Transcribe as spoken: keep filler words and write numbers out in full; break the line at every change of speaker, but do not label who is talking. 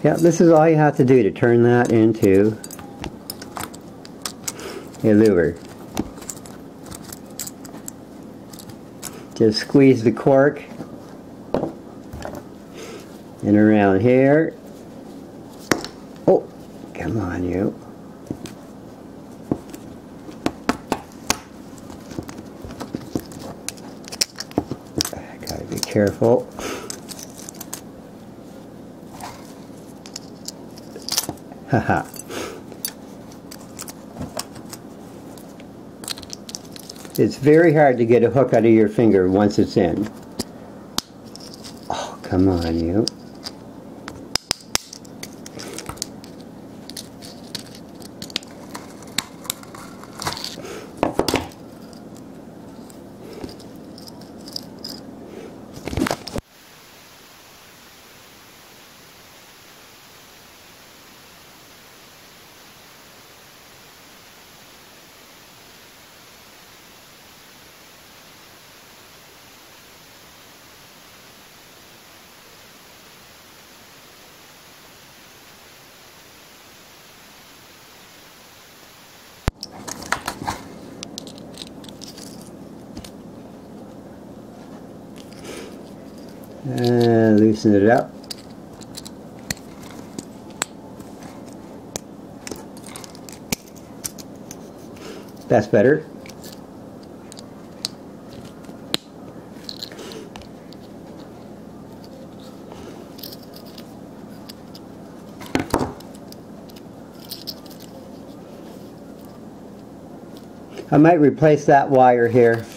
Yeah, this is all you have to do to turn that into a lure. Just squeeze the cork and around here. Oh, come on you. Gotta be careful. Haha. It's very hard to get a hook out of your finger once it's in. Oh, come on you. And loosen it up. That's better. I might replace that wire here.